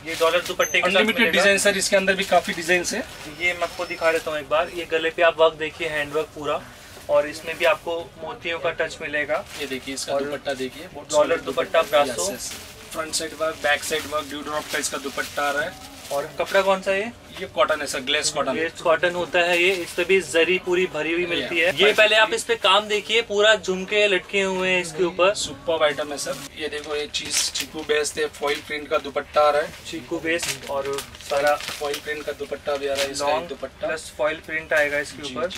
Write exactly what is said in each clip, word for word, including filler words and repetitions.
ये डॉलर दुपट्टे के अनलिमिटेड डिजाइन सर, इसके अंदर भी काफी डिजाइन है। ये मैं आपको दिखा देता हूँ एक बार। ये गले पे आप वर्क देखिए, हैंड वर्क पूरा, और इसमें भी आपको मोतियों का टच मिलेगा। ये देखिए इसका दुपट्टा देखिए, dollar dupatta brasso, front side work, back side work, dew drop का इसका दुपट्टा आ रहा है। और कपड़ा कौन सा है ये? ये कॉटन है sir, glace cotton. Glace cotton होता है ये। इस पे भी जरी पूरी भरी हुई मिलती है। ये पहले आप इस पे काम देखिए, पूरा झुमके लटके हुए हैं इसके ऊपर। सुपर्ब आइटम है सर। ये देखो ये चीज चीकू बेस्ड है, फॉइल प्रिंट का दुपट्टा आ रहा है। चीकू बेस्ड और सारा फॉइल प्रिंट का दुपट्टा भी आ रहा है। इसका दुपट्टा प्लस फॉइल प्रिंट आएगा इसके ऊपर।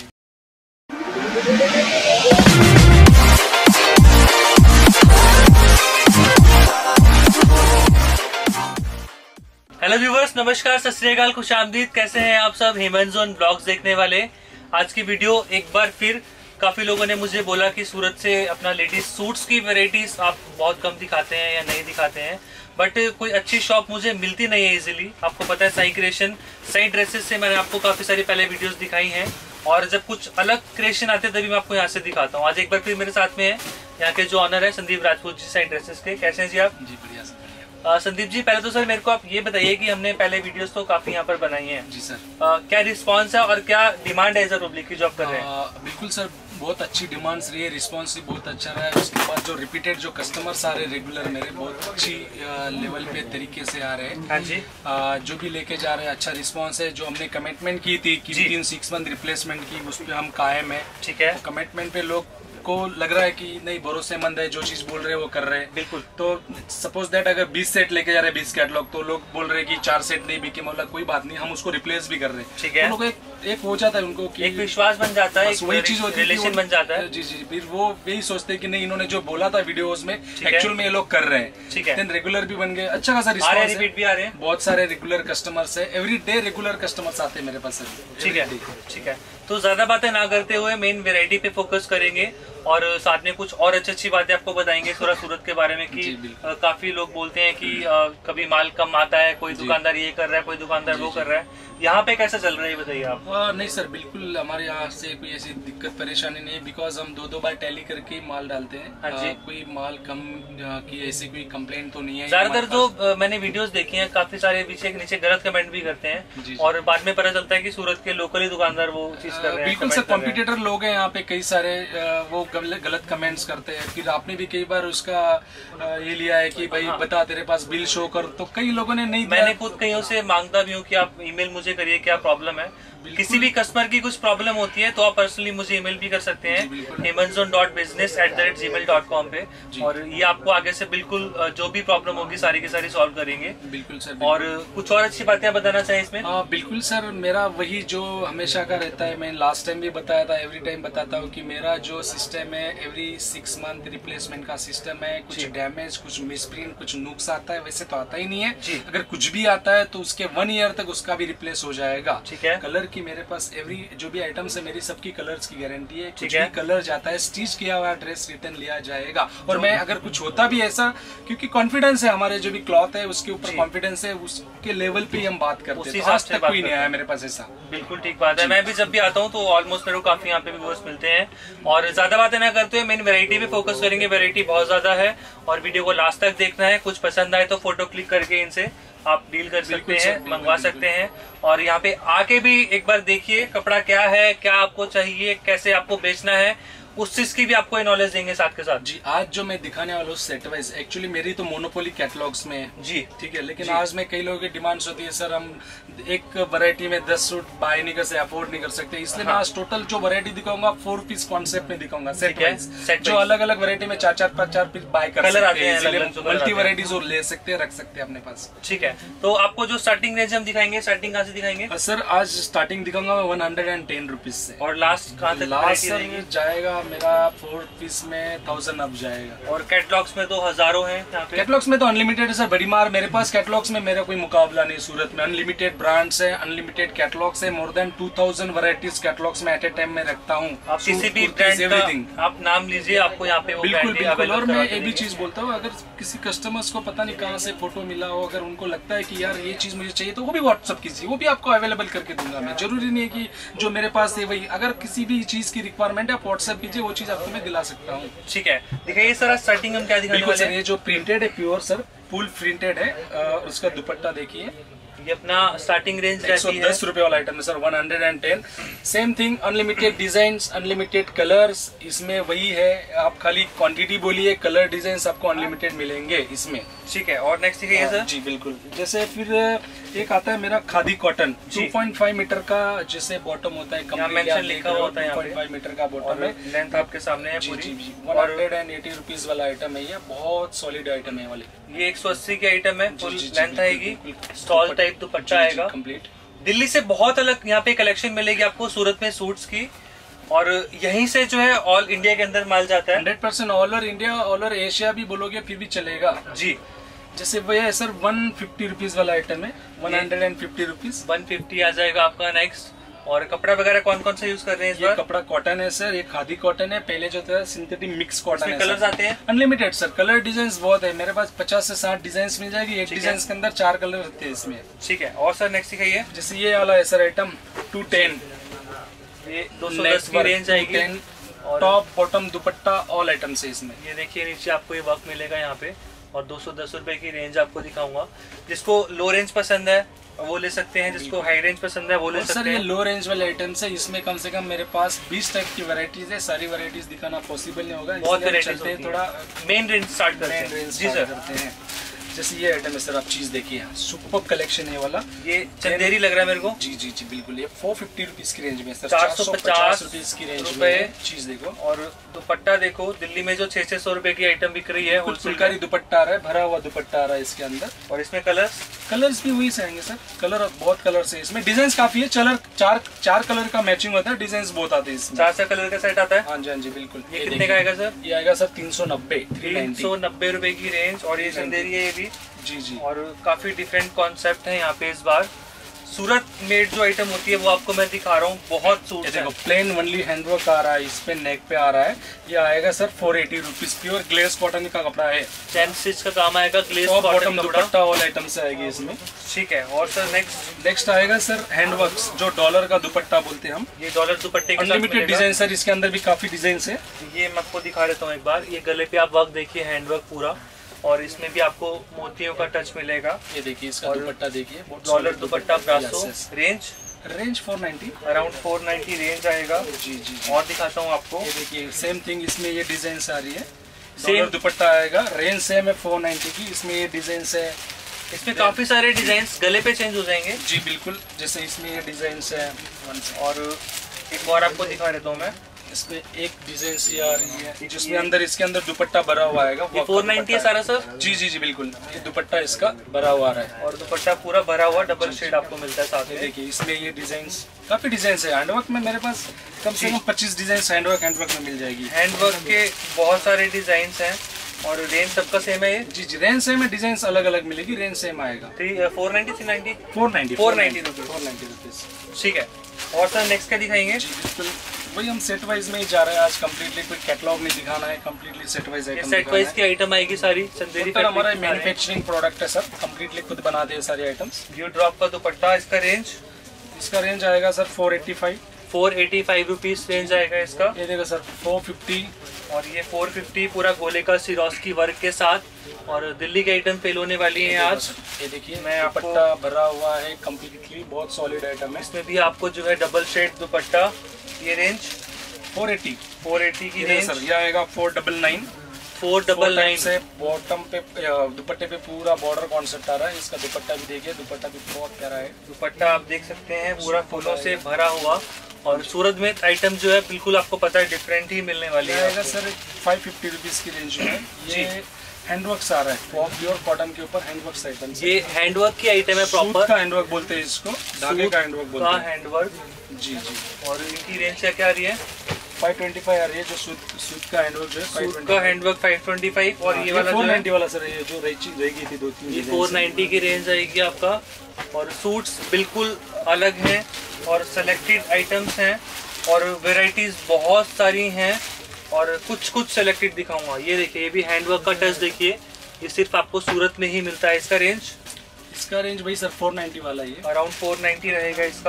हेलो व्यूवर्स, नमस्कार, सत श्री अकाल, खुशामदीद। कैसे हैं आप सब हेमंत जोन ब्लॉग्स देखने वाले। आज की वीडियो एक बार फिर, काफी लोगों ने मुझे बोला कि सूरत से अपना लेडीज सूट्स की वैरायटीज आप बहुत कम दिखाते हैं या नहीं दिखाते हैं, बट कोई अच्छी शॉप मुझे मिलती नहीं है इजीली। आपको पता है साई क्रिएशन, साई ड्रेसेस से मैंने आपको काफी सारी पहले वीडियोस दिखाई हैं, और जब कुछ अलग क्रिएशन आते हैं तभी मैं आपको यहाँ से दिखाता हूँ। आज एक बार फिर मेरे साथ में है यहाँ के जो ऑनर है संदीप राजपूत जी, साई ड्रेसेस के। कैसे हैं जी आप? जी बढ़िया सर। Uh, संदीप जी, पहले तो सर मेरे को आप ये बताइए कि हमने पहले वीडियोस तो काफी यहाँ पर बनाई हैं। जी सर। uh, क्या रिस्पांस है और क्या डिमांड है इधर पब्लिक की जॉब कर रहे हैं? uh, बिल्कुल सर, बहुत अच्छी डिमांड्स रही है, रिस्पांस भी बहुत अच्छा रहा है। उसके बाद जो रिपीटेड जो कस्टमर्स आ रहे हैं रेगुलर, मेरे बहुत अच्छी लेवल पे तरीके से आ रहे हैं। हाँ जी। uh, जो भी लेके जा रहे हैं अच्छा रिस्पांस है। जो हमने कमिटमेंट की थी कि तीन सिक्स मंथ रिप्लेसमेंट की, उस पर हम कायम है। ठीक है। कमिटमेंट पे लोग को लग रहा है कि नहीं, भरोसेमंद है, जो चीज बोल रहे हैं वो कर रहे हैं। बिल्कुल। तो सपोज दैट अगर बीस सेट लेके जा रहे हैं, बीस कैटलॉग, तो लोग बोल रहे हैं कि चार सेट नहीं बिके, मतलब कोई बात नहीं, हम उसको रिप्लेस भी कर रहे हैं। ठीक है। तो लोग एक, एक हो जाता है उनको कि एक विश्वास बन जाता है, वही चीज होती है, रिलेशन बन जाता है। जी जी, फिर वो यही सोचते हैं कि नहीं, इन्होंने जो बोला था वीडियोस में एक्चुअल में ये लोग कर रहे हैं। ठीक है। देन रेगुलर भी बन गए, अच्छा खासा रिस्पांस है, रिपीट भी आ रहे हैं। बहुत सारे रेगुलर कस्टमर्स है, एवरी डे रेगुलर कस्टमर्स आते हैं मेरे पास। ठीक है, ठीक है। तो ज्यादा बातें ना करते हुए मेन वेरायटी पे फोकस करेंगे, और साथ में कुछ और अच्छी अच्छी बातें आपको बताएंगे थोड़ा सूरत के बारे में कि आ, काफी लोग बोलते हैं कि आ, कभी माल कम आता है, कोई दुकानदार ये कर रहा है, कोई दुकानदार वो कर रहा है। यहाँ पे कैसा चल रहा है बताइए आप? आ, नहीं सर, बिल्कुल हमारे यहाँ से कोई ऐसी दिक्कत परेशानी नहीं है, बिकॉज हम दो दो बार टैली करके माल डालते हैं। हाँ जी। आ, कोई माल कम की ऐसी कोई कंप्लेंट तो नहीं है। ज्यादातर जो आ, मैंने वीडियोस देखी हैं, काफी सारे पीछे नीचे गलत कमेंट भी करते हैं, और बाद में पता चलता है कि सूरत के लोकली दुकानदार वो चीज कर रहे हैं। बिल्कुल सर, कॉम्पिटिटर लोग हैं यहाँ पे कई सारे, वो गलत कमेंट्स करते हैं। फिर आपने भी कई बार उसका ये लिया है कि भाई बता तेरे पास बिल शो कर, तो कई लोगों ने नहीं दिया। मैंने खुद कईयों से मांगता भी हूँ कि आप ईमेल मुझे करिए, क्या प्रॉब्लम है। किसी भी कस्टमर की कुछ प्रॉब्लम होती है तो आप पर्सनली मुझे ईमेल भी कर सकते हैं Hemant zone dot business at the rate gmail dot com पे, और ये आपको आगे से बिल्कुल जो भी प्रॉब्लम होगी सारी की सारी सॉल्व करेंगे। बिल्कुल सर। और कुछ और अच्छी बातें बताना चाहिए इसमें? हाँ बिल्कुल सर, मेरा वही जो हमेशा का रहता है, मैं लास्ट टाइम भी बताया था, एवरी टाइम बताता हूँ कि मेरा जो सिस्टम है एवरी सिक्स मंथ रिप्लेसमेंट का सिस्टम है। कुछ डैमेज, कुछ मिसप्रिंट, कुछ नुक्स आता है, वैसे तो आता ही नहीं है। अगर कुछ भी आता है तो उसके वन ईयर तक उसका भी रिप्लेस हो जाएगा। ठीक है। कलर की मेरे पास एवरी जो भी आइटम्स है मेरी सबकी कलर्स की गारंटी है। कुछ भी कलर जाता है, स्टिच किया हुआ ड्रेस रिटर्न लिया जाएगा। और मैं अगर कुछ होता भी ऐसा, क्योंकि कॉन्फिडेंस है हमारे जो भी क्लॉथ है उसके ऊपर कॉन्फिडेंस है, उसके लेवल पे हम बात करते हैं। आज तक कोई नहीं आया मेरे पास ऐसा। बिल्कुल ठीक बात है। मैं भी जब भी आता हूँ तो ऑलमोस्ट मेरे को काफी यहाँ पे भी व्यूअर्स मिलते हैं। और ज्यादा बातें ना करते हुए मेन वेरायटी पे फोकस करेंगे। वेरायटी बहुत ज्यादा है और वीडियो को लास्ट तक देखना है। कुछ पसंद आए तो फोटो क्लिक करके इनसे आप डील कर सकते हैं, मंगवा सकते हैं। और यहाँ पे आके भी एक बार देखिए कपड़ा क्या है, क्या आपको चाहिए, कैसे आपको बेचना है, उस चीज की भी आपको नॉलेज देंगे साथ के साथ। जी, आज जो मैं दिखाने वाला हूँ सेट वाइज, एक्चुअली मेरी तो मोनोपोली कैटलॉग्स में जी, ठीक है। लेकिन आज में कई लोगों की डिमांड्स होती है, सर हम एक वैरायटी में दस सूट बाय नहीं कर सकते, अफोर्ड नहीं कर सकते, इसलिए हाँ। मैं आज टोटल जो वैरायटी दिखाऊंगा फोर पीस कॉन्सेप्ट में दिखाऊंगा, सेट वाइज, जो अलग अलग वैरायटी में चार चार पाँच चार पीस बाय कर सकते हैं, मल्टी वैरायटीज और ले सकते हैं, रख सकते हैं अपने पास। ठीक है। तो आपको जो स्टार्टिंग रेंज हम दिखाएंगे, स्टार्टिंग कहाँ से दिखाएंगे? सर आज स्टार्टिंग दिखाऊंगा मैं one hundred and ten rupees से, और लास्ट कहाँ तक? लास्ट सर जाएगा मेरा फोर पीस में थाउजेंड अब जाएगा। और कैटलॉग्स में तो हजारों हैं यहाँ पे। कैटलॉग्स में तो अनलिमिटेड है सर, बड़ी मार। मेरे पास कैटलॉग्स में मेरा कोई मुकाबला नहीं सूरत में। अनलिमिटेड ब्रांड्स है, अनलिमिटेड कैटलॉग्स है, more than two thousand varieties catalogues में एट ए टाइम में रखता हूँ। आप किसी भी ब्रांड का आप नाम लीजिए, आपको यहाँ पे वो बिल्कुल बिल्कुल। और मैं ये भी चीज बोलता हूँ, अगर किसी कस्टमर्स को पता नहीं कहाँ से फोटो मिला हो, अगर उनको लगता है कि यार ये चीज मुझे चाहिए, तो वो भी व्हाट्सअप कीजिए, वो भी आपको अवेलेबल करके दूंगा मैं। जरूरी नहीं है कि जो मेरे पास है वही, अगर किसी भी चीज की रिक्वायरमेंट है आप व्हाट्सएप कीजिए, वो चीज आपको मैं दिला सकता हूँ। ठीक है। दिखाइए सर, स्टार्टिंग हम क्या दिखाने वाले हैं? ये जो प्रिंटेड है प्योर सर, फुल प्रिंटेड है। uh, उसका दुपट्टा देखिए, ये अपना स्टार्टिंग रेंज एक सौ रहती है दस रुपए वाला आइटम है sir, one hundred and ten. Same thing, unlimited designs, unlimited colours, इसमें वही है, आप खाली क्वांटिटी बोलिए, कलर डिजाइन्स आपको अनलिमिटेड मिलेंगे इसमें। ठीक है, और नेक्स्ट दिखाइए सर। जी बिल्कुल, जैसे फिर एक आता है मेरा khadi cotton, two point five metre का जैसे बॉटम होता है, मेंशन लिखा हुआ होता है, टू पॉइंट फाइव मीटर का बॉटम है, लेंथ आपके सामने है पूरी। One hundred and eighty rupees वाला आइटम है ये, बहुत सॉलिड आइटम है वाले। ये एक सौ अस्सी की आइटम है, फुल लेंथ आएगी, स्टॉल टाइप दुपट्टा आएगा कंप्लीट। दिल्ली से बहुत अलग यहाँ पे कलेक्शन मिलेगी आपको सूरत में सूट्स की, और यहीं से जो है ऑल इंडिया के अंदर माल जाता है। Hundred percent all over India, all over Asia भी बोलोगे फिर भी चलेगा जी। जैसे वो है सर, वन फिफ्टी रुपीज वाला आइटम है, one hundred and fifty rupees, one fifty आ जाएगा आपका नेक्स्ट। और कपड़ा वगैरह कौन कौन सा यूज कर रहे हैं इस बार? ये कपड़ा कॉटन है सर, ये खादी कॉटन है, पहले जो था सिंथेटिक मिक्स कॉटन है। कलर्स आते हैं अनलिमिटेड सर, कलर डिजाइन बहुत है मेरे पास, पचास से साठ डिजाइन मिल जाएगी, एक डिजाइन के अंदर चार कलर रहते हैं इसमें। ठीक है, और सर नेक्स्ट दिखाइए। जैसे ये वाला है सर आइटम, टू टेन, ये दो सौ दस की रेंज आएगी, top bottom dupatta all items है इसमें। ये देखिए नीचे आपको ये वर्क मिलेगा यहाँ पे, और दो सौ दस रुपए की रेंज आपको दिखाऊंगा। जिसको लो रेंज पसंद है वो ले सकते हैं, जिसको हाई रेंज पसंद है वो ले सकते सर हैं। ये लो रेंज वाले आइटम्स है, इसमें कम से कम मेरे पास बीस टाइप की वैरायटीज है, सारी वैरायटीज दिखाना पॉसिबल नहीं होगा, बहुत चलते हैं थोड़ा मेन रेंज स्टार्ट करते मेन हैं। रेंज जी सर करते हैं। जैसे ये आइटम है सर, आप चीज देखिए, सुपर कलेक्शन है वाला, ये चंदेरी लग रहा है मेरे को। जी जी जी बिल्कुल, ये फोर फिफ्टी रुपीज की रेंज में सर, चार सौ पचास रुपीज की रेंज रुपए में चीज देखो। और दुपट्टा देखो, दिल्ली में जो छह छह सौ रुपए की आइटम बिक रही है, फुलकारी दुपट्टा आ रहा है, भरा हुआ दुपट्टा आ रहा है इसके अंदर। और इसमें कलर्स कलर्स भी वही से आएंगे सर, कलर बहुत कलर्स है इसमें, डिजाइन काफी है, चलर चार चार कलर का मैचिंग होता है, डिजाइन बहुत आते हैं इसमें, चार चार कलर का सेट आता है। हाँ जी हाँ जी बिल्कुल। ये कितने का आएगा सर? ये आएगा सर तीन सौ नब्बे, तीन सौ नब्बे रुपए की रेंज, और ये चंदेरी है ये भी। जी जी, और काफी डिफरेंट कॉन्सेप्ट है यहाँ पे इस बार। सूरत मेड जो आइटम होती है वो आपको मैं दिखा रहा हूँ, बहुत सूट है। देखो प्लेन वनली हैंडवर्क आ रहा है, इस पे नेक पे आ रहा है, ये आएगा sir four eighty rupees, pure glace cotton का कपड़ा है, चैन स्टिच का काम आएगा, glace cotton dupatta all items आएगी इसमें। ठीक है, और सर नेक्स्ट नेक्स्ट आएगा सर हैंडवर्क, जो डॉलर का दुपट्टा बोलते हैं हम, ये डॉलर दुपट्टे के साथ अनलिमिटेड डिजाइन सर, इसके अंदर भी काफी डिजाइन है। ये मैं आपको दिखा देता हूँ एक बार, ये गले पे आप वर्क देखिए, हैंडवर्क पूरा, और इसमें भी आपको मोतियों का टच मिलेगा। ये देखिए इसका दुपट्टा देखिए, dollar dupatta brasso, range range four ninety, around four ninety range आएगा। जी जी, और दिखाता हूँ आपको, ये देखिए सेम थिंग, इसमें ये डिजाइन आ रही है, डॉलर दुपट्टा आएगा, रेंज सेम है फोर नाइंटी की, इसमें ये डिजाइन है, इसमें काफी सारे डिजाइन गले पे चेंज हो जाएंगे। जी बिल्कुल, जैसे इसमें ये डिजाइन है, और एक और आपको दिखा देता हूँ मैं, इसमें एक डिजाइन सी आ रही है, जिसमें अंदर इसके अंदर दुपट्टा भरा हुआ आएगा, फोर नाइंटी है सारा सर। जी जी जी बिल्कुल, ये दुपट्टा इसका भरा हुआ आ रहा है, और दुपट्टा पूरा भरा हुआ डबल शेड आपको मिलता है साथ में। देखिए इसमें ये डिजाइन, काफी डिजाइन है हैंडवर्क में, मेरे पास कम से कम पच्चीस डिजाइन हैंडवर्क हैंडवर्क में मिल जाएगी। हैंडवर्क के बहुत सारे डिजाइन हैं, और रेंज सबका सेम है। जी जी, रेंज सेम है, डिजाइन अलग अलग मिलेगी, रेंज सेम आएगा। Three four ninety three ninety four ninety four ninety rupees four ninety rupees ठीक है। और सर नेक्स्ट क्या दिखाएंगे? जी बिल्कुल, वही हम सेट वाइज में ही जा रहे हैं आज, कंप्लीटली कोई कैटलॉग नहीं दिखाना है, completely set wise item, set wise की आइटम आएगी सारी। चंदेरी का हमारा मैन्युफैक्चरिंग प्रोडक्ट है सर, कंप्लीटली खुद बनाते हैं सारे आइटम्स। व्यू ड्रॉप का दुपट्टा, इसका रेंज इसका रेंज आएगा sir four eighty five, four eighty five rupees range आएगा इसका। ये देखो सर फोर फिफ्टी, और ये फोर फिफ्टी पूरा गोले का सिरोस्की वर्क के साथ, और दिल्ली की आइटम फेल होने वाली है आज। ये देखिए मैं आपको दुपट्टा भरा हुआ है कंप्लीटली, बहुत सॉलिड आइटम है, इसमें भी आपको जो है डबल शेड दुपट्टा। ये range four eighty, four eighty की रेंज सर, ये आएगा four double nine, four double nine से बॉटम पे दुपट्टे पे पूरा बॉर्डर कॉन्सेप्ट आ रहा है, इसका दुपट्टा भी देखिए, दुपट्टा भी बहुत प्यारा है, दुपट्टा आप देख सकते हैं पूरा फूलों से भरा हुआ। और सूरत में आइटम जो है बिल्कुल आपको पता है डिफरेंट ही मिलने वाली है। आएगा सर फाइव फिफ्टी रुपीज की रेंज में, ये हैंडवर्क आ रहा है, प्योर कॉटन के ऊपर हैंडवर्क आइटम, ये हैंडवर्क की आइटम है, प्रॉपर का हैंडवर्क बोलते हैं इसको, धागे का हैंडवर्क बोलते हैं, हैंडवर्क। जी जी, और इनकी रेंज क्या क्या आ रही है? फाइव ट्वेंटी फाइव आ रही है, जो सूट सूट का हैंडवर्क जो है सूट का हैंडवर्क फाइव ट्वेंटी फाइव, और ये वाला फोर नाइंटी वाला सर, ये जो रही गई थी दो तीन, ये फोर नाइंटी की रेंज आएगी आपका। और सूट्स बिल्कुल अलग हैं, और सेलेक्टेड आइटम्स हैं, और वेराइटीज बहुत सारी हैं, और कुछ कुछ सेलेक्टेड दिखाऊंगा। ये देखिए, ये भी हैंडवर्क का टच देखिए, ये सिर्फ आपको सूरत में ही मिलता है। इसका रेंज इसका रेंज भाई सर फोर नाइंटी वाला है, अराउंड फोर नाइंटी रहेगा इसका।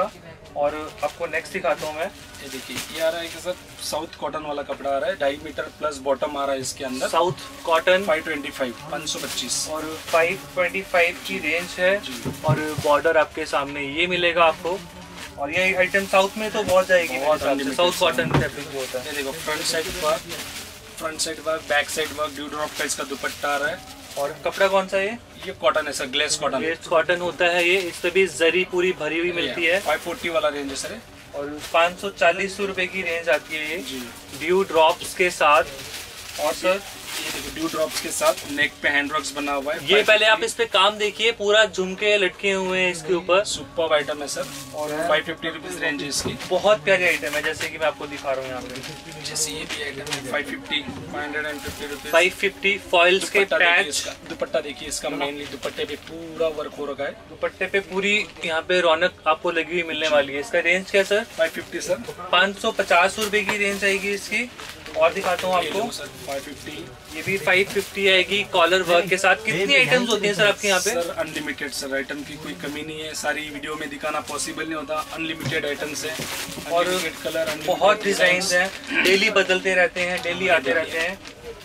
और आपको नेक्स्ट दिखाता हूँ मैं। ये देखिए ये आ रहा है कि सर साउथ कॉटन वाला कपड़ा आ रहा है, ढाई मीटर प्लस बॉटम आ रहा है इसके अंदर। South cotton five twenty five पाँच सौ पच्चीस और फाइव ट्वेंटी फाइव की रेंज है। और बॉर्डर आपके सामने ये मिलेगा आपको। और ये आइटम साउथ में तो बहुत जाएगी, साउथ कॉटन फैब्रिक जो होता है। ये देखो front side work, front side work, back side work, dew drop का इसका दुपट्टा आ रहा है। और कपड़ा कौन सा है? ये कॉटन है sir, glace cotton. Glace cotton होता है ये, इस पे भी जरी पूरी भरी हुई मिलती है। फाइव फोर्टी वाला रेंज है सर। और पाँच सौ चालीस रुपए की रेंज आती है ये, ड्यू ड्रॉप्स के साथ। और सर ये देखो ड्यू ड्रॉप्स के साथ नेक पे हैंड वर्क्स बना हुआ है। ये पहले आप इस पे काम देखिए, पूरा झुमके लटके हुए हैं इसके ऊपर। सुपर्ब आइटम है सर। और फाइव फिफ्टी रुपीज रेंज है इसकी। बहुत प्यारी आइटम है, जैसे कि मैं आपको दिखा रहा हूँ यहाँ पे। जैसे ये भी आइटम है five fifty, five hundred and fifty rupees. Five fifty foils के पैच। दुपट्टा देखिए इसका, मेनली दुपट्टे पे पूरा वर्क हो रखा है। दुपट्टे पे पूरी यहाँ पे रौनक आपको लगी हुई मिलने वाली है। इसका रेंज क्या सर? Five fifty sir. पाँच सौ पचास रुपए की रेंज आएगी इसकी। और दिखाता हूँ आपको, फाइव फिफ्टी, ये भी फाइव फिफ्टी आएगी कॉलर वर्क के साथ। कितनी आइटम्स होती हैं सर आपके यहाँ पे? सर अनलिमिटेड सर, आइटम की कोई कमी नहीं है। सारी वीडियो में दिखाना पॉसिबल नहीं होता। अनलिमिटेड आइटम्स है और कलर, बहुत डिजाइन हैं, डेली बदलते रहते हैं, डेली आते रहते हैं।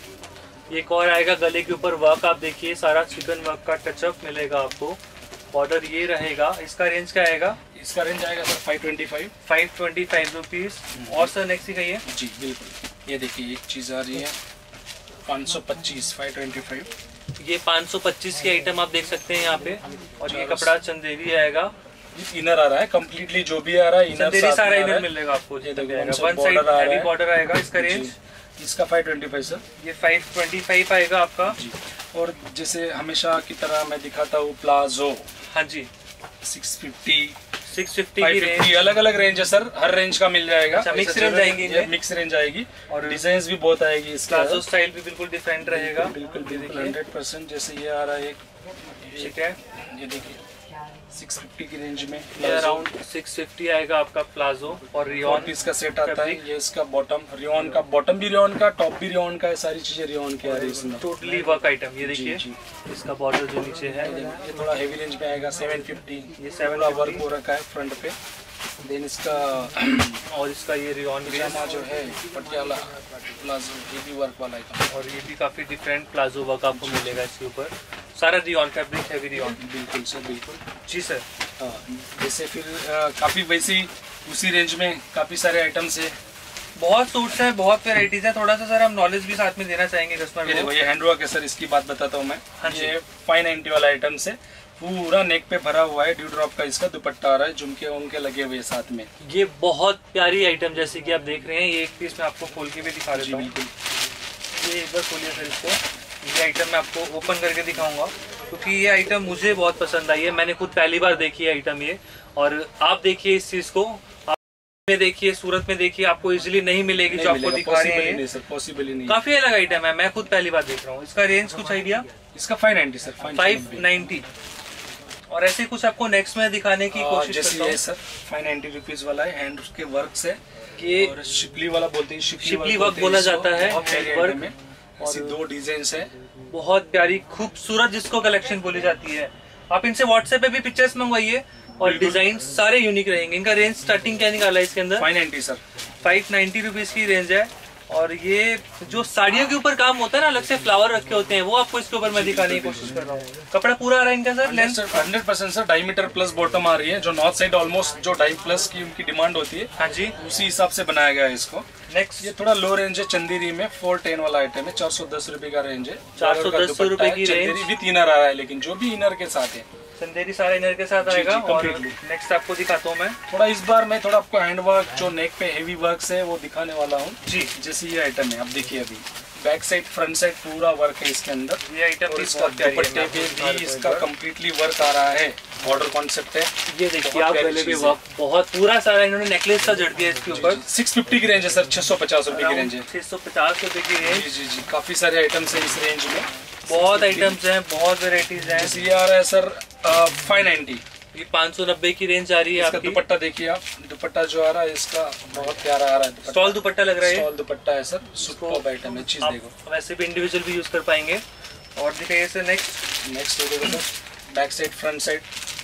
एक और आएगा गले के ऊपर वर्क, आप देखिए सारा चिकन वर्क का टचअप मिलेगा आपको। बॉर्डर ये रहेगा। इसका रेंज क्या आएगा? इसका रेंज आएगा sir five twenty five. Five twenty five rupees. और सर नेक्स्ट दिखाइए। जी बिल्कुल, ये देखिए एक चीज आ रही है पाँच सौ पच्चीस, फाइव ट्वेंटी फाइव। ये पाँच सौ पच्चीस की आइटम आप देख सकते हैं यहाँ पे। और ये कपड़ा चंदेरी आएगा। इनर आ रहा है कंप्लीटली, जो भी आ रहा है इनर चंदेरी सारा इनर मिलेगा आपको। ये वन साइड हैवी बॉर्डर आएगा। इसका रेंज इसका फाइव ट्वेंटी फाइव सर। ये फाइव ट्वेंटी फाइव आएगा आपका जी। और जैसे हमेशा की तरह मैं दिखाता हूँ प्लाजो। हाँ जी, सिक्स फिफ्टी, सिक्स फिफ्टी की रेंज। अलग अलग रेंज है सर, हर रेंज का मिल जाएगा। अच्छा, मिक्स रेंज आएगी, मिक्स रेंज आएगी। और डिजाइन भी बहुत आएगी इसका। प्लाजो स्टाइल भी बिल्कुल डिफरेंट रहेगा। बिल्कुल बिल्कुल हंड्रेड परसेंट। जैसे ये आ रहा है एक, ठीक है, ये देखिए सिक्स फिफ्टी की रेंज में ये अराउंड सिक्स फिफ्टी आएगा आपका प्लाजो। और रियोन पीस का सेट आता है। ये इसका बॉटम रियोन का, बॉटम भी रियोन का, टॉप भी रियोन का है, सारी चीजें रियोन की आ रही है इसमें। Totally work item. ये देखिए इसका बॉर्डर जो नीचे है, ये थोड़ा हेवी रेंज में आएगा सेवन फिफ्टी। ये सेवन वर्क हो रखा है फ्रंट पे। देन इसका और इसका ये रियोन पजामा जो है पटियाला प्लाजो, ये भी वर्क वाला है। और ये भी काफी डिफरेंट प्लाजो वर्क आपको मिलेगा इसके ऊपर। सारा रियोन फैब्रिक, हैवी रियोन। बिल्कुल सर बिल्कुल। जी सर। हाँ, जैसे फिर आ, काफी वैसी उसी रेंज में काफी सारे आइटम्स है। बहुत सूट्स हैं, बहुत वेराइटीज हैं। थोड़ा सा सर हम नॉलेज भी साथ में देना चाहेंगे कस्टमर को। ये हैंडवर्क है सर, इसकी बात बताता हूँ मैं। हाँ जी। ये फाइव नाइंटी वाला आइटम है, पूरा नेक पे भरा हुआ है। ड्यू ड्रॉप का इसका दुपट्टा आ रहा है, झुमके उनके लगे हुए साथ में। ये बहुत प्यारी आइटम जैसे कि आप देख रहे हैं। ये एक पीस मैं आपको खोल के भी दिखा देता हूँ। ये एक बार खोलिए सर इसको। ये आइटम मैं आपको ओपन करके दिखाऊंगा क्योंकि ये आइटम मुझे बहुत पसंद आई है। मैंने खुद पहली बार देखी है आइटम ये। और आप देखिए इस चीज को, आप में देखिए, सूरत में देखिए, आपको इजीली नहीं मिलेगी जो आपको दिखा रहे हैं। नहीं सर, पॉसिबल ही नहीं। काफी अलग आइटम है, मैं खुद पहली बार देख रहा हूँ। इसका रेंज कुछ आइडिया? इसका five ninety sir, five ninety. और ऐसे कुछ आपको नेक्स्ट में दिखाने की कोशिश जैसे करता ये सर फाइव नाइंटी रुपीज वाला है, हैंड के वर्क से। ये और शिपली वाला बोलते हैं, शिपली वर्क बोला जाता है। हैंड वर्क में ऐसी दो डिजाइन है, बहुत प्यारी खूबसूरत, जिसको कलेक्शन बोली जाती है। आप इनसे व्हाट्सएप पे भी पिक्चर्स मंगवाइए और डिजाइन सारे यूनिक रहेंगे। इनका रेंज स्टार्टिंग क्या निकाला है इसके अंदर? Five ninety sir, five ninety rupees की रेंज है। और ये जो साड़ियों के ऊपर काम होता है ना, अलग से फ्लावर रखे होते हैं, वो आपको इसके ऊपर मैं दिखाने की कोशिश कर रहा हूँ। कपड़ा पूरा आ रहा है इनका sir, length hundred percent sir, ढाई मीटर प्लस बॉटम आ रही है। जो नॉर्थ साइड ऑलमोस्ट जो ढाई प्लस की उनकी डिमांड होती है, हाँ जी, उसी हिसाब से बनाया गया है इसको। नेक्स्ट ये थोड़ा लो रेंज है, चंदेरी में फोर टेन वाला आइटम है, चार सौ दस रुपए का रेंज है। चार सौ दस रुपए की रेंज विद इनर आ रहा है, लेकिन जो भी इनर के साथ है, चंदेरी सारा इनर के साथ आएगा। और नेक्स्ट आपको दिखाता हूँ मैं थोड़ा, इस बार मैं थोड़ा आपको हैंड वर्क जो नेक पे हेवी वर्क है वो दिखाने वाला हूँ जी। जैसे ये आइटम है, आप देखिए अभी बैक साइड फ्रंट साइड पूरा वर्क है इसके अंदर। ये आइटम इसका दुपट्टे पे भी इसका कम्प्लीटली वर्क आ रहा है, बॉर्डर कॉन्सेप्ट है। ये देखिए आप गले पे वर्क बहुत पूरा सारा इन्होंने नेकलेस सा जड़ दिया इसके ऊपर। सिक्स फिफ्टी की रेंज है सर, छह सौ पचास रुपए की रेंज है। छह सौ पचास रुपए की रेंज। जी जी जी, काफी सारे आइटम्स है इस रेंज में, बहुत आइटम्स हैं, बहुत वेराइटीज हैं। जैसे ये आ रहा है सर फाइव नाइंटी, ये पाँच सौ नब्बे की रेंज आ रही है आपकी। दुपट्टा देखिए आप, दुपट्टा जो आ रहा है इसका बहुत प्यारा आ रहा है। स्टॉल दुपट्टा लग रहा है, स्टॉल दुपट्टा है सर, सुपर्ब आइटम है। चीज देखो, वैसे भी इंडिविजुअल भी यूज कर पाएंगे। और दिखाइए सर नेक्स्ट। नेक्स्ट देखो sir, back side front side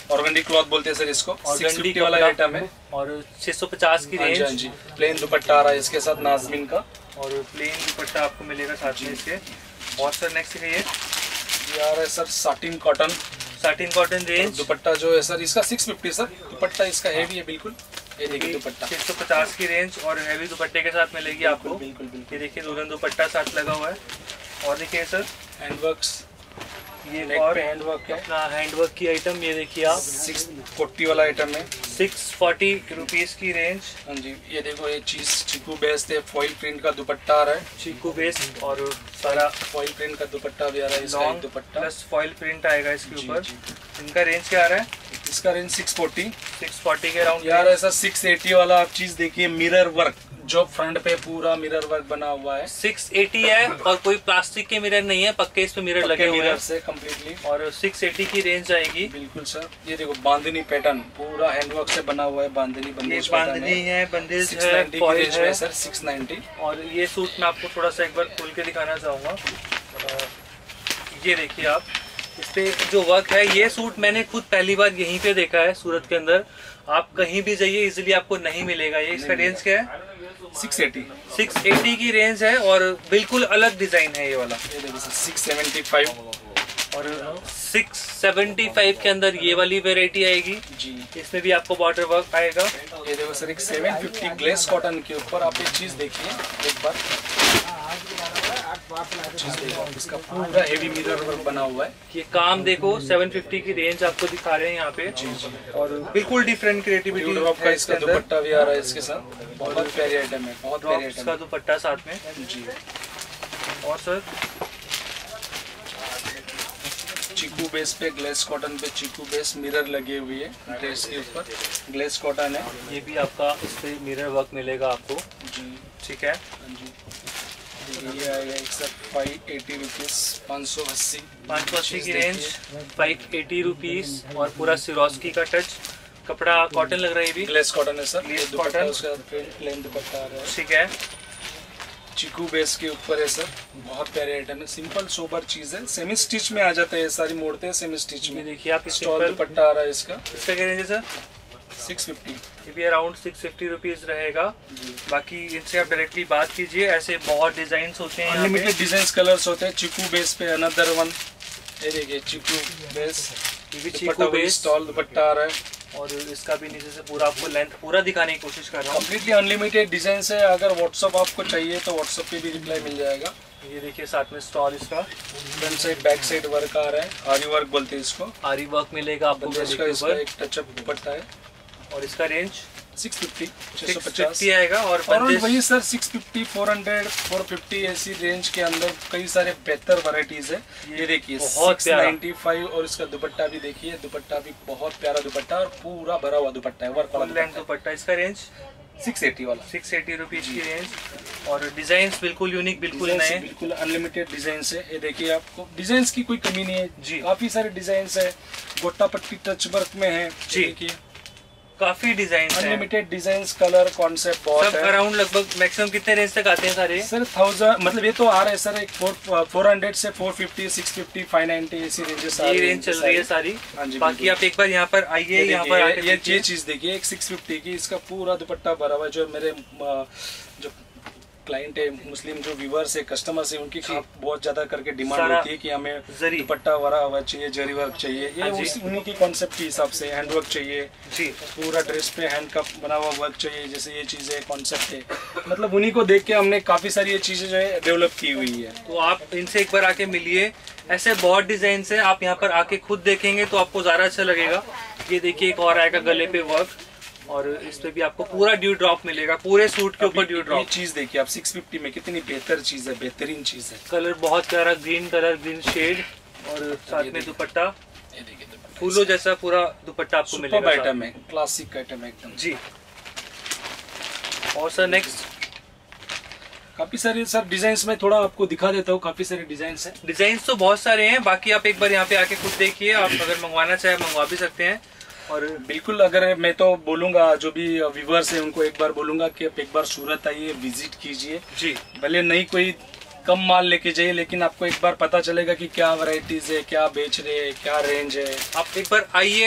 organdy cloth बोलते हैं सर इसको। ऑर्गेंडी सिक्स फिफ्टी वाला आइटम है और छह सौ पचास की रेंज। हाँ जी, प्लेन दुपट्टा आ रहा है इसके साथ नाजमीन का, और प्लेन दुपट्टा आपको मिलेगा साथ में इसके। और सर नेक्स्ट है ये ये आ रहा है sir satin cotton, satin cotton range. Dupatta जो है सर इसका सिक्स फिफ्टी सर, दुपट्टा इसका हैवी है बिल्कुल। ये देखिए दुपट्टा छह सौ पचास की रेंज और हैवी दुपट्टे के साथ मिलेगी आपको। बिल्कुल बिल्कुल। ये देखिए दुल्हन दुपट्टा साथ लगा हुआ है। और देखिए सर हैंडवर्क्स, ये नेक और पे हैंडवर्क है, अपना हैंडवर्क की आइटम। ये देखिए आप सिक्स फोर्टी वाला आइटम है, सिक्स फोर्टी रुपीज की रेंज। हाँ जी। ये देखो ये चीज चीकू बेस्ड है, फॉइल प्रिंट का दुपट्टा आ रहा है, चीकू बेस और सारा फॉइल प्रिंट का दुपट्टा भी आ रहा है इसका, एक long dupatta plus foil print आएगा इसके जी, ऊपर। जी। इनका रेंज क्या आ रहा है? इसका range six forty. Six forty के अराउंड यार ऐसा सिक्स एटी वाला आप चीज देखिए, मिरर वर्क जो फ्रंट पे पूरा मिरर वर्क बना हुआ है, सिक्स एटी है और कोई प्लास्टिक के मिरर नहीं है, पक्के इस पे मिरर लगे हुए मिरर हैं से कम्प्लीटली। और सिक्स एटी की रेंज आएगी। बिल्कुल सर। ये देखो बांधनी पैटर्न पूरा हैंडवर्क से बना हुआ है, बांधनी ये बंदेज पैटर्न बांधनी है, बंदेज सिक्स है, नाइन्टी की फॉइल रेंज में है। Sir, six ninety. और ये सूट मैं आपको थोड़ा सा एक बार खोल के दिखाना चाहूँगा। ये देखिए आप, इस पे जो वर्क है, ये सूट मैंने खुद पहली बार यहीं पे देखा है सूरत के अंदर। आप कहीं भी जाइए इजीली आपको नहीं मिलेगा ये। इसका रेंज क्या है? Six eighty. सिक्स एटी की रेंज है और बिल्कुल अलग डिजाइन है ये वाला। ये देखो सर सिक्स सेवेंटी फाइव और सिक्स सेवेंटी फाइव के अंदर ये वाली वेराइटी आएगी जी। इसमें भी आपको बॉर्डर वर्क आएगा। ये देखो सर एक सेवन फिफ्टी ग्लेस कॉटन के ऊपर आप एक चीज देखिए एक बार, चीज देखो इसका पूरा हेवी मिरर वर्क बना हुआ है। ये काम देखो, सेवन फिफ्टी की रेंज आपको दिखा रहे हैं यहाँ पे। जी जी। और बिल्कुल डिफरेंट क्रिएटिविटी ड्रॉप का इसका दुपट्टा भी आ रहा है इसके साथ, बहुत प्यारी आइटम है, बहुत प्यारी आइटम का दुपट्टा साथ में जी। और सर चीकू बेस पे ग्लेस कॉटन पे चीकू बेस मिरर लगे हुए हैं ड्रेस के ऊपर, ग्लेस कॉटन है ये भी आपका, इस पे मिरर वर्क मिलेगा आपको जी। ठीक है। हाँ जी। ये आएगा एक सर फाइव एटी रुपीज, पाँच सौ अस्सी पाँच सौ अस्सी की रेंज, फाइव एटी रुपीज और पूरा सिरोस्की का टच। कपड़ा कॉटन लग रहा है, ये भी ग्लेस कॉटन है सर, ग्लेस दुपट्टा कॉटन। उसका प्लेन दुपट्टा आ रहा है, ठीक है। चीकू बेस के ऊपर है सर, बहुत प्यारे आइटम है, सिंपल सोबर चीज है, सेमी स्टिच में आ जाता है, सारी मोड़ते हैं सेमी स्टिच ये में। देखिए आप, स्टॉल दुपट्टा आ रहा है इसका, इसका क्या रेंज है सर? Six fifty. ये भी अराउंड सिक्स फिफ्टी रुपीज रहेगा। बाकी इनसे आप डायरेक्टली बात कीजिए, ऐसे बहुत डिजाइन होते हैं, अनलिमिटेड डिजाइन कलर्स होते हैं। चीकू बेस पे अनदर वन, ये देखिए चीकू बेस, ये भी दुपट्टा चीकू वही बेस स्टॉल दुपट्टा आ रहा है, और इसका भी नीचे से पूरा आपको लेंथ पूरा दिखाने की कोशिश कर रहा हूँ। कम्प्लीटली अनलिमिटेड डिजाइन है। अगर व्हाट्सअप आपको चाहिए तो व्हाट्सअप पे भी रिप्लाई मिल जाएगा। ये देखिए साथ में स्टॉल इसका, front side back side work आ रहा है, आरी वर्क बोलते हैं इसको, आरी वर्क मिलेगा आपको बंदेज गले का के इसका ऊपर। एक टचअप दुपट्टा है, और इसका रेंज सिक्स फिफ्टी, छह सौ सिक्स पचास फिफ्टी आएगा। और और बंदेज वही sir six fifty, four hundred, four fifty ऐसी रेंज के अंदर कई सारे बेहतर वैरायटीज है। ये देखिए बहुत सिक्स नाइन्टी फाइव और इसका दुपट्टा भी देखिए, दुपट्टा भी बहुत प्यारा दुपट्टा और पूरा भरा हुआ दुपट्टा है, वर्क फुल वाला लेंथ दुपट्टा। इसका रेंज सिक्स एटी वाला, सिक्स एटी रुपीज की रेंज। और डिजाइन बिल्कुल यूनिक, बिल्कुल डिजाइन्स नए, बिल्कुल अनलिमिटेड डिजाइन है। ये देखिए आपको डिजाइन की कोई कमी नहीं है जी। काफी सारे डिजाइन है, गोटा पट्टी टच वर्क में है जी। देखिए, काफी डिजाइन है, अनलिमिटेड डिजाइन, कलर कॉन्सेप्ट बहुत सब है। अराउंड लगभग मैक्सिमम कितने रेंज तक आते हैं सारे? सर थाउजेंड मतलब ये तो आ रहा है सर, एक फोर फोर हंड्रेड से four fifty, six fifty, five ninety ऐसी रेंजेस आ ये रही रेंज चल रही है सारी। हाँ जी, बाकी बिल्कुल। आप एक बार यहाँ पर आइए, ये यहाँ पर आके देखिए, ये देखिए। ये चीज देखिए, एक सिक्स फिफ्टी की इसका पूरा दुपट्टा भरा हुआ है। जो मेरे अ, जो क्लाइंट है, मुस्लिम जो व्यूअर्स है, कस्टमर्स है, उनकी जी। बहुत ज्यादा करके डिमांड सारा होती है कि हमें जरी दुपट्टा भरा हुआ चाहिए, जरी वर्क चाहिए। ये हाँ जी। उस- उन्हीं की कॉन्सेप्ट के हिसाब से हैंड वर्क चाहिए, जी। पूरा ड्रेस पे हैंड का बना हुआ वर्क चाहिए, जैसे ये चीजें कॉन्सेप्ट है, मतलब उन्हीं को देख के हमने काफी सारी ये चीजें जो है डेवलप की हुई है। तो आप इनसे एक बार आके मिलिए, ऐसे बहुत डिजाइन है, आप यहाँ पर आके खुद देखेंगे तो आपको ज्यादा अच्छा लगेगा। ये देखिए एक और आएगा गले पे वर्क, और इस पे भी आपको पूरा ड्यू ड्रॉप मिलेगा, पूरे सूट के ऊपर ड्यू ये ड्रॉप। चीज देखिए आप सिक्स फिफ्टी में, कितनी बेहतर चीज है, बेहतरीन चीज है। कलर बहुत प्यारा, ग्रीन कलर, ग्रीन शेड, और साथ में दुपट्टा ये देखिए दुपट्टा, फूलों जैसा पूरा दुपट्टा आपको सुपर्ब मिलेगा। आइटम है, क्लासिक आइटम है एकदम जी। और सर नेक्स्ट काफी सारे सर डिजाइन्स में थोड़ा आपको दिखा देता हूँ, काफी सारे डिजाइन्स हैं। डिजाइन तो बहुत सारे हैं, बाकी आप एक बार यहाँ पे आके खुद देखिए, आप अगर मंगवाना चाहे मंगवा भी सकते हैं। और बिल्कुल, अगर मैं तो बोलूंगा जो भी व्यूवर्स है उनको एक बार बोलूंगा कि आप एक बार सूरत आइए, विजिट कीजिए। जी, भले नहीं कोई कम माल लेके जाइए, लेकिन आपको एक बार पता चलेगा कि क्या वैरायटीज है, क्या बेच रहे हैं, क्या रेंज है। आप एक बार आइए,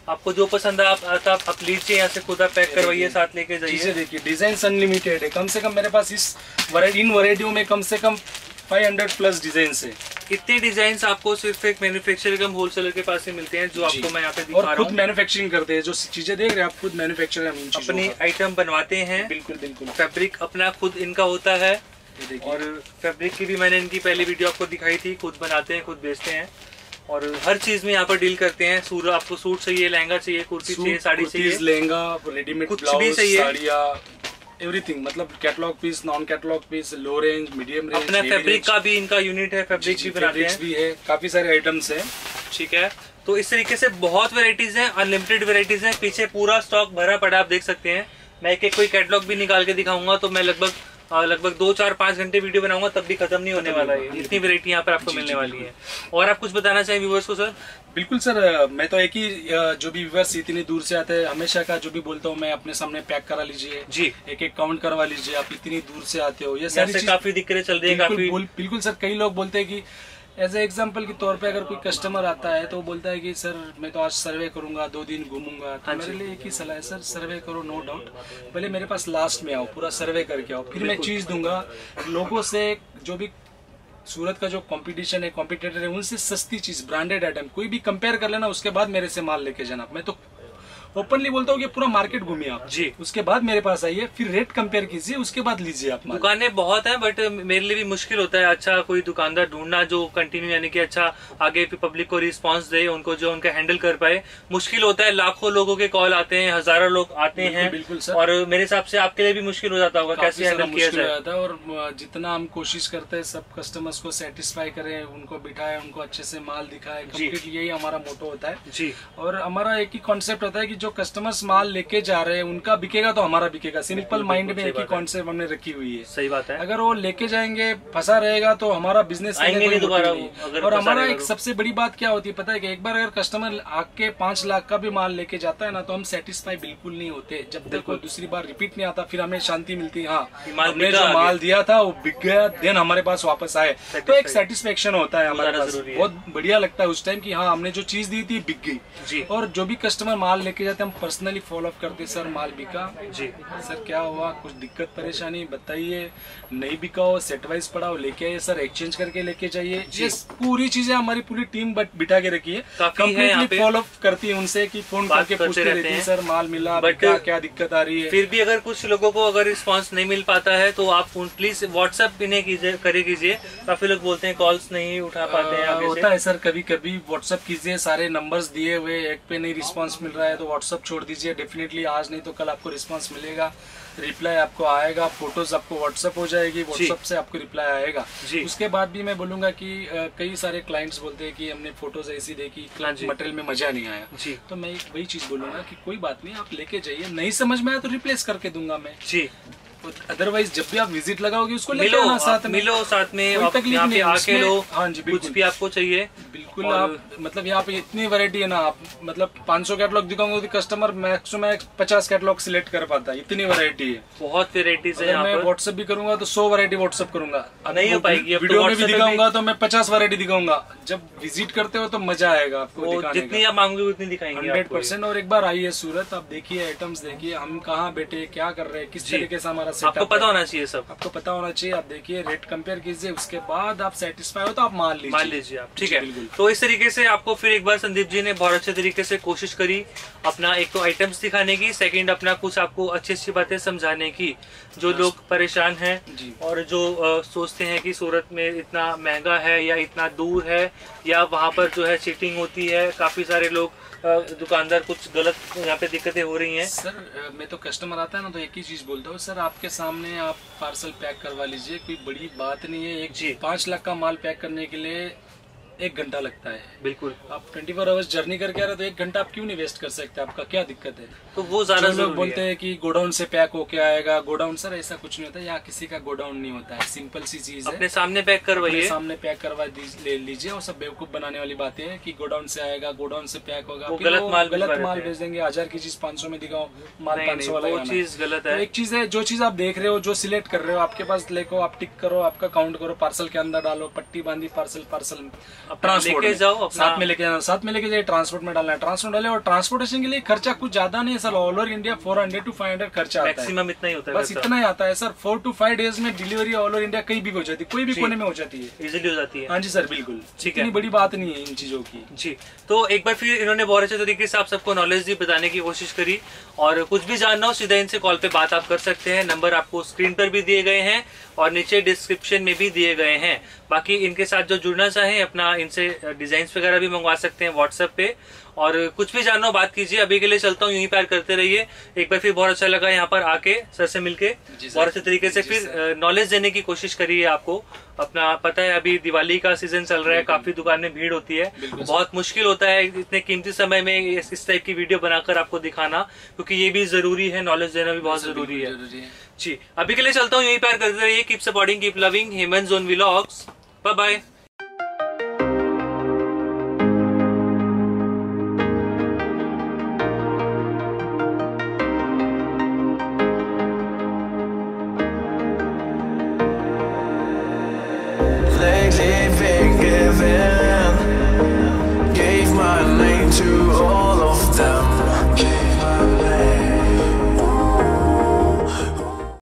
आपको जो पसंद है आप आता आप, आप लीजिए यहाँ से, खुद आप पैक करवाइए, साथ लेके जाइए। देखिए डिजाइन अनलिमिटेड है, कम से कम मेरे पास इस वैरायटी इन वैरायटियों में कम से कम पाँच सौ प्लस डिजाइन है। इतने डिजाइन आपको सिर्फ एक मैन्युफैक्चरर कम होलसेलर के पास ही मिलते हैं, जो आपको मैं यहाँ पे दिखा रहा हूँ। और खुद मैन्युफैक्चरिंग करते हैं, जो चीजें देख रहे हैं आप, खुद मैन्युफैक्चरिंग अपनी आइटम बनवाते हैं। बिल्कुल बिल्कुल। फैब्रिक अपना खुद इनका होता है, और फैब्रिक की भी मैंने इनकी पहली वीडियो आपको दिखाई थी। खुद बनाते हैं, खुद बेचते हैं, और हर चीज में यहाँ पर डील करते हैं। सूट आपको सूट चाहिए, लहंगा चाहिए, कुर्ती चाहिए, साड़ी चाहिए, लहंगा, रेडीमेड कुछ भी चाहिए, साड़ियाँ, एवरीथिंग, मतलब catalogue piece, non catalogue piece, low range, medium range. अपना फैब्रिक का भी इनका यूनिट है, फैब्रिक भी बनाते हैं, भी है, काफी सारे आइटम्स हैं। ठीक है, तो इस तरीके से बहुत वेराइटीज हैं, अनलिमिटेड वेराइटीज हैं। पीछे पूरा स्टॉक भरा पड़ा आप देख सकते हैं। मैं एक एक कोई कैटलॉग भी निकाल के दिखाऊंगा तो मैं लगभग लगभग दो चार पाँच घंटे वीडियो बनाऊंगा, तब भी खत्म नहीं होने वाला है। इतनी वैरायटी यहाँ पर आपको मिलने वाली है। और आप कुछ बताना चाहें व्यूअर्स को सर? बिल्कुल सर, मैं तो एक ही, जो भी व्यूअर्स इतनी दूर से आते हैं, हमेशा का जो भी बोलता हूँ मैं, अपने सामने पैक करा लीजिए जी, एक एक काउंट करवा लीजिए। आप इतनी दूर से आते हो, ये सारी काफी दिक्कतें चल रही है। काफी बिल्कुल सर, कई लोग बोलते हैं कि एज ए एग्जाम्पल के तौर पे अगर कोई कस्टमर आता है तो वो बोलता है कि सर मैं तो आज सर्वे करूंगा, दो दिन घूमूंगा, तो मेरे लिए एक ही सलाह है सर, सर्वे करो नो डाउट, पहले मेरे पास लास्ट में आओ, पूरा सर्वे करके आओ, फिर मैं चीज दूंगा। लोगों से जो भी सूरत का जो कंपटीशन है, कॉम्पिटिटर है, उनसे सस्ती चीज, ब्रांडेड आइटम कोई भी कंपेयर कर लेना, उसके बाद मेरे से माल लेके जाना। मैं तो ओपनली बोलता हूँ कि पूरा मार्केट घूमिए आप जी, उसके बाद मेरे पास आइए, फिर रेट कंपेयर कीजिए, उसके बाद लीजिए आप। दुकानें बहुत हैं, बट मेरे लिए भी मुश्किल होता है अच्छा कोई दुकानदार ढूंढना जो कंटिन्यू, यानी कि अच्छा आगे पब्लिक को रिस्पांस दे, उनको जो उनका हैंडल कर पाए। मुश्किल होता है, लाखों लोगों के कॉल आते हैं, हजारों लोग आते हैं। बिल्कुल सर, और मेरे हिसाब से आपके लिए भी मुश्किल हो जाता होगा, कैसे हैंडल किया जाए। और जितना हम कोशिश करते हैं सब कस्टमर्स को सेटिस्फाई करें, उनको बिठाए, उनको अच्छे से माल दिखाए, कंप्लीटली यही हमारा मोटो होता है जी। और हमारा एक ही कॉन्सेप्ट होता है कि जो कस्टमर्स माल लेके जा रहे हैं उनका बिकेगा तो हमारा बिकेगा। सिंपल माइंड में एक ही कॉन्सेप्ट हमने रखी हुई है। सही बात है। अगर वो लेके जाएंगे, फंसा रहेगा, तो हमारा बिजनेस आएंगे नहीं दोबारा। और हमारा एक सबसे बड़ी बात क्या होती है पता है कि एक बार अगर कस्टमर आके पांच लाख का भी माल लेके जाता है ना, तो हम सेटिस्फाई बिल्कुल नहीं होते। जब तक वो दूसरी बार रिपीट नहीं आता, फिर हमें शांति मिलती है, हाँ हमने जो माल दिया था वो बिक गया, देन हमारे पास वापस आए, तो एक सेटिस्फेक्शन होता है हमारे पास। बहुत बढ़िया लगता है उस टाइम की हाँ हमने जो चीज दी थी बिक गई। और जो भी कस्टमर माल लेके जाते हैं, हम पर्सनली फॉलो अप करते, सर माल बिका जी, सर क्या हुआ, कुछ दिक्कत परेशानी बताइए, नहीं बिका हो सेट वाइज पड़ा हो लेके आइए सर, एक्सचेंज करके लेके जाइए। ये पूरी चीजें हमारी पूरी टीम बिठा के रखी है, कंप्लीटली फॉलो अप करती है उनसे कि फोन करके पूछते रहते हैं सर माल मिला, बिका, क्या दिक्कत आ रही है। फिर भी अगर कुछ लोगों को अगर रिस्पांस नहीं मिल पाता है तो आप प्लीज व्हाट्सएप इन्हें कीजिए, करे कीजिए। काफी लोग बोलते हैं कॉल्स नहीं उठा पाते हैं। होता है सर, कभी कभी व्हाट्सएप कीजिए, सारे नंबर्स दिए हुए, एक पे नहीं रिस्पांस मिल रहा है तो व्हाट्सएप छोड़ दीजिए। डेफिनेटली आज नहीं तो कल आपको रिस्पांस मिलेगा, रिप्लाई आपको आएगा, फोटोज आपको व्हाट्सएप हो जाएगी, व्हाट्सएप से आपको रिप्लाई आएगा। उसके बाद भी मैं बोलूंगा कि कई सारे क्लाइंट्स बोलते हैं कि हमने फोटोज ऐसी देखी, मटेरियल में मजा नहीं आया जी, तो मैं वही चीज बोलूंगा कि कोई बात नहीं, आप लेके जाइए, नहीं समझ में आया तो रिप्लेस करके दूंगा मैं जी। अदरवाइज जब भी आप विजिट लगाओगे उसको लेके आना, साथ में मिलो, साथ में यहाँ पे आके लो। हाँ जी, कुछ भी आपको चाहिए बिल्कुल आप, मतलब यहाँ पे इतनी वैरायटी है ना, आप मतलब पाँच सौ कैटलॉग दिखाऊंगे तो कस्टमर मैक्सिमम पचास कैटलॉग सिलेक्ट कर पाता है, इतनी वैरायटी है, बहुत वेराइटीज है। मैं व्हाट्सएप भी करूंगा तो सौ वैरायटी व्हाट्सएप करूंगा, नहीं हो पाएगी। वीडियो में भी दिखाऊंगा तो मैं पचास वैरायटी दिखाऊंगा। जब विजिट करते हो तो मजा आएगा आपको, जितनी आप मांगोगे उतनी दिखाएंगे हंड्रेड परसेंट। और एक बार आइए सूरत, आप देखिए आइटम्स, देखिए हम कहाँ बैठे, क्या कर रहे हैं, किस तरीके से हमारा सेटअप, आपको पता होना चाहिए, सब आपको पता होना चाहिए। आप देखिए, रेट कंपेयर कीजिए, उसके बाद आप सेटिस्फाई हो तो आप माल लीजिए, माल लीजिए आप, ठीक है। तो इस तरीके से आपको फिर एक बार संदीप जी ने बहुत अच्छे तरीके से कोशिश करी अपना एक तो आइटम्स दिखाने की, सेकंड अपना कुछ आपको अच्छी अच्छी बातें समझाने की। जो लोग परेशान हैं और जो आ, सोचते हैं कि सूरत में इतना महंगा है या इतना दूर है या वहाँ पर जो है चीटिंग होती है, काफी सारे लोग दुकानदार कुछ गलत यहाँ पे दिक्कतें हो रही हैं। सर मैं तो कस्टमर आता है ना तो एक ही चीज बोलता हूँ, सर आपके सामने आप पार्सल पैक करवा लीजिए, कोई बड़ी बात नहीं है। एक जी पाँच लाख का माल पैक करने के लिए एक घंटा लगता है, बिल्कुल। आप ट्वेंटी फोर आवर्स जर्नी करके आ रहे हो तो एक घंटा आप क्यों नहीं वेस्ट कर सकते, आपका क्या दिक्कत है। तो वो ज्यादा लोग बोलते हैं कि गोडाउन से पैक होके आएगा, गोडाउन सर ऐसा कुछ नहीं होता, यहाँ किसी का गोडाउन नहीं होता है, सिंपल सी चीज है, अपने सामने पैक करवाइए, सामने पैक करवा ले लीजिए। और सब बेवकूफ बनाने वाली बातें हैं कि गोडाउन से आएगा, गोडाउन से पैक होगा, गलत माल गलत माल भेज देंगे। हजार की चीज पाँच सौ में दिखाओ, माल पाँच सौ वाला चीज गलत है। एक चीज है, जो चीज आप देख रहे हो, जो सिलेक्ट कर रहे हो, आपके पास लेको, आप टिक करो, आपका काउंट करो, पार्सल के अंदर डालो, पट्टी बांधी, पार्सल पार्सल ट्रांसपोर्ट लेके जाओ अपना, साथ में लेके जाना, साथ में लेके जाइए, ट्रांसपोर्ट में डालना है, ट्रांसपोर्ट डाले। और ट्रांसपोर्टेशन के लिए खर्चा कुछ ज्यादा नहीं है sir, all over India four hundred to five hundred खर्चा आता है, मैक्सिमम इतना ही होता है, बस इतना ही आता है sir. Four to five days में डिलीवरी ऑल ओवर इंडिया कहीं भी हो जाती है, कोई भी कोने में हो जाती है, इजिली हो जाती है। हाँ जी सर, बिल्कुल, ठीक है, इतनी बड़ी बात नहीं है इन चीजों की जी। तो एक बार फिर इन्होंने बहुत अच्छे तरीके से आप सबको नॉलेज दी, बताने की कोशिश करी, और कुछ भी जानना हो सीधा इनसे कॉल पे बात आप कर सकते हैं। नंबर आपको स्क्रीन पर भी दिए गए हैं और नीचे डिस्क्रिप्शन में भी दिए गए हैं। बाकी इनके साथ जो जुड़ना चाहें अपना इनसे डिजाइन वगैरह भी मंगवा सकते हैं व्हाट्सएप पे, और कुछ भी जानना हो बात कीजिए। अभी के लिए चलता हूँ, यूं ही प्यार करते रहिए। एक बार फिर बहुत अच्छा लगा यहाँ पर आके सर से मिलके, बहुत अच्छे तरीके से फिर नॉलेज देने की कोशिश करिए। आपको अपना पता है अभी दिवाली का सीजन चल रहा है, काफी दुकानें भीड़ होती है, बहुत मुश्किल होता है इतने कीमती समय में इस टाइप की वीडियो बनाकर आपको दिखाना, क्योंकि ये भी जरूरी है, नॉलेज देना भी बहुत जरूरी है जी। अभी के लिए चलता हूँ, यूं ही प्यार करते रहिए। Keep supporting, keep loving Heman zone vlogs. Bye bye.